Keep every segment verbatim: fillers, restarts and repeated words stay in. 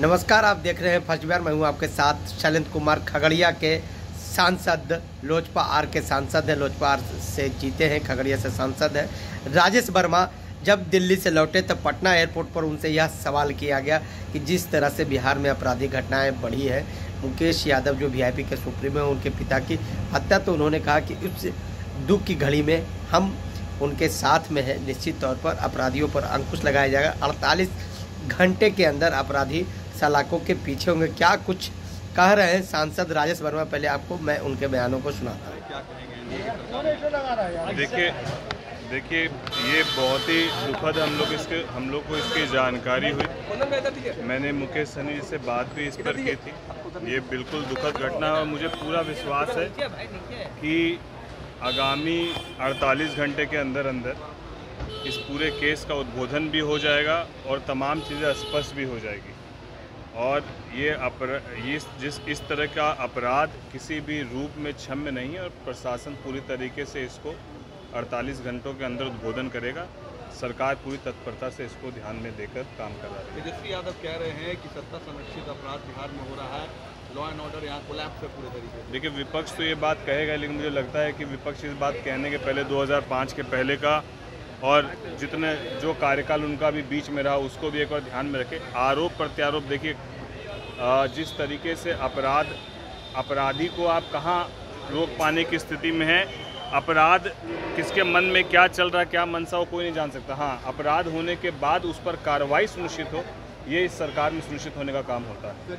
नमस्कार, आप देख रहे हैं फर्स्ट बार। मैं हूं आपके साथ शैलेंद्र कुमार, खगड़िया के सांसद, लोजपा आर के सांसद हैं। लोजपा आर से जीते हैं, खगड़िया से सांसद हैं राजेश वर्मा। जब दिल्ली से लौटे तब पटना एयरपोर्ट पर उनसे यह सवाल किया गया कि जिस तरह से बिहार में आपराधिक घटनाएं बढ़ी है, मुकेश यादव जो वीआईपी के सुप्रीमो हैं, उनके पिता की हत्या, तो उन्होंने कहा कि उस दुख की घड़ी में हम उनके साथ में हैं। निश्चित तौर पर अपराधियों पर अंकुश लगाया जाएगा। अड़तालीस घंटे के अंदर अपराधी सलाखों के पीछे होंगे। क्या कुछ कह रहे हैं सांसद राजेश वर्मा, पहले आपको मैं उनके बयानों को सुनाता हूँ। क्या कहेंगे? देखिए देखिए ये बहुत ही दुखद हम लोग इसके हम लोग को इसकी जानकारी हुई। मैंने मुकेश सनी जी से बात भी इस पर की थी। ये बिल्कुल दुखद घटना है और मुझे पूरा विश्वास है कि आगामी अड़तालीस घंटे के अंदर अंदर इस पूरे केस का उद्बोधन भी हो जाएगा और तमाम चीज़ें स्पष्ट भी हो जाएगी। और ये अपर ये जिस इस तरह का अपराध किसी भी रूप में क्षम्य नहीं है और प्रशासन पूरी तरीके से इसको अड़तालीस घंटों के अंदर उद्बोधन करेगा। सरकार पूरी तत्परता से इसको ध्यान में देकर काम कर रहा है। तेजस्वी यादव कह रहे हैं कि सत्ता संरक्षित अपराध बिहार में हो रहा है, लॉ एंड ऑर्डर यहाँ कोलैप्स है पूरे तरीके से। देखिए, विपक्ष तो ये बात कहेगा, लेकिन मुझे लगता है कि विपक्ष इस बात कहने के पहले दो हज़ार पाँच के पहले का और जितने जो कार्यकाल उनका भी बीच में रहा उसको भी एक बार ध्यान में रखें। आरोप प्रत्यारोप, देखिए जिस तरीके से अपराध अपराधी को आप कहाँ रोक पाने की स्थिति में है, अपराध किसके मन में क्या चल रहा है, क्या मनसा हो, कोई नहीं जान सकता। हाँ, अपराध होने के बाद उस पर कार्रवाई सुनिश्चित हो, ये इस सरकार में सुनिश्चित होने का काम होता है।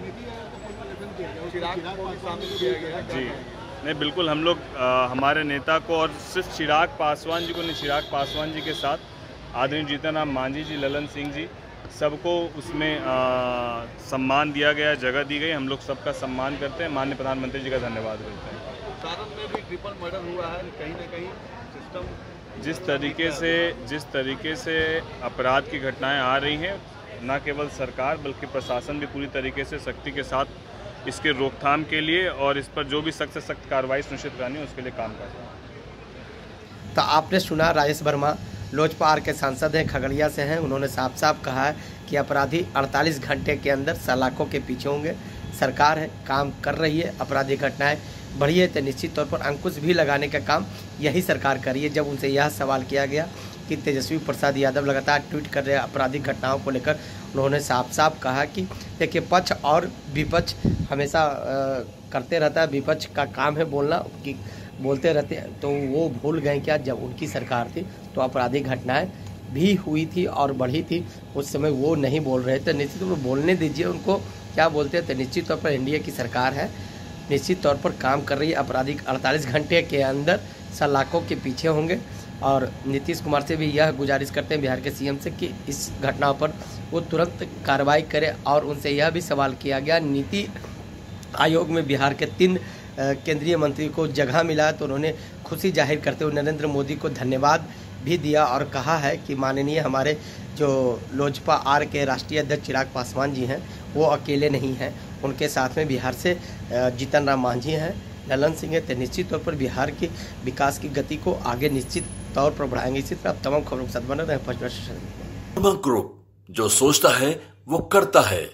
जी नहीं, बिल्कुल हम लोग आ, हमारे नेता को, और सिर्फ चिराग पासवान जी को नहीं, चिराग पासवान जी के साथ आदरणीय जीतन राम मांझी जी, ललन सिंह जी, सबको उसमें आ, सम्मान दिया गया, जगह दी गई। हम लोग सबका सम्मान करते हैं, माननीय प्रधानमंत्री जी का धन्यवाद करते हैं। सारण में भी ट्रिपल मर्डर हुआ है, कहीं ना कहीं सिस्टम जिस तरीके से जिस तरीके से अपराध की घटनाएं आ रही हैं, न केवल सरकार बल्कि प्रशासन भी पूरी तरीके से सख्ती के साथ इसके रोकथाम के लिए और इस पर जो भी सख्त से सख्त कार्रवाई सुनिश्चित करनी है उसके लिए काम कर रहा है। तो आपने सुना, राजेश वर्मा लोजपा आर के सांसद हैं, खगड़िया से हैं। उन्होंने साफ साफ कहा है कि अपराधी अड़तालीस घंटे के अंदर सलाखों के पीछे होंगे। सरकार है, काम कर रही है। आपराधिक घटनाएं बढ़ी है तो निश्चित तौर पर अंकुश भी लगाने का काम यही सरकार कर रही है। जब उनसे यह सवाल किया गया कि तेजस्वी प्रसाद यादव लगातार ट्वीट कर रहे हैं आपराधिक घटनाओं को लेकर, उन्होंने साफ साफ कहा कि देखिए, पक्ष और विपक्ष हमेशा आ, करते रहता है। विपक्ष का काम है बोलना, कि बोलते रहते हैं, तो वो भूल गए क्या जब उनकी सरकार थी तो आपराधिक घटनाएं भी हुई थी और बढ़ी थी। उस समय वो नहीं बोल रहे थे। निश्चित तौर पर बोलने दीजिए उनको, क्या बोलते थे। निश्चित तौर पर एनडीए की सरकार है, निश्चित तौर पर काम कर रही है। आपराधिक अड़तालीस घंटे के अंदर सलाखों के पीछे होंगे। और नीतीश कुमार से भी यह गुजारिश करते हैं, बिहार के सीएम से, कि इस घटनाओं पर वो तुरंत कार्रवाई करे। और उनसे यह भी सवाल किया गया, नीति आयोग में बिहार के तीन केंद्रीय मंत्री को जगह मिला, तो उन्होंने खुशी जाहिर करते हुए नरेंद्र मोदी को धन्यवाद भी दिया और कहा है कि माननीय हमारे जो लोजपा आर के राष्ट्रीय अध्यक्ष चिराग पासवान जी हैं, वो अकेले नहीं हैं। उनके साथ में बिहार से जीतन राम मांझी हैं, ललन सिंह है। तो निश्चित तौर पर बिहार की विकास की गति को आगे निश्चित तौर पर बढ़ाएंगे। इसी तरह आप तमाम खबरों के साथ बने रहें फर्स्ट बार ग्रुप, जो सोचता है वो करता है।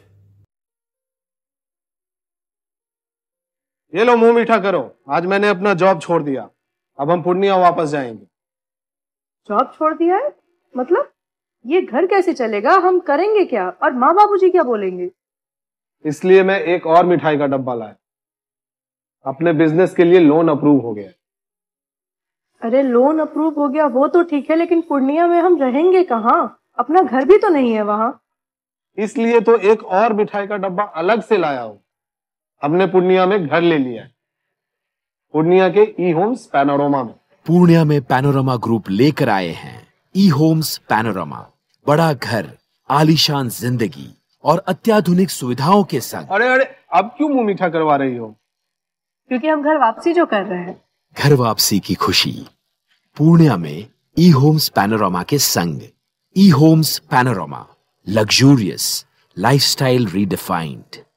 ये लो, मुंह मीठा करो। आज मैंने अपना जॉब छोड़ दिया, अब हम पूर्णिया वापस जाएंगे। जॉब छोड़ दिया है? मतलब ये घर कैसे चलेगा? हम करेंगे क्या? और माँ बाबूजी क्या बोलेंगे? इसलिए मैं एक और मिठाई का डब्बा लाया। अपने बिजनेस के लिए लोन अप्रूव हो गया। अरे लोन अप्रूव हो गया वो तो ठीक है, लेकिन पूर्णिया में हम रहेंगे कहाँ? अपना घर भी तो नहीं है वहाँ। इसलिए तो एक और मिठाई का डब्बा अलग से लाया हूँ। हमने पूर्णिया में घर ले लिया है, पूर्णिया के ई होम्स पैनोरमा में। पूर्णिया में पैनोरमा ग्रुप लेकर आए हैं ई होम्स पैनोरमा। बड़ा घर, आलीशान जिंदगी और अत्याधुनिक सुविधाओं के संग। अरे अरे अब क्यों मुंह मीठा करवा रही हो? क्योंकि हम घर वापसी जो कर रहे हैं। घर वापसी की खुशी पूर्णिया में ई होम्स पैनोरमा के संग। E Homes Panorama, luxurious lifestyle redefined.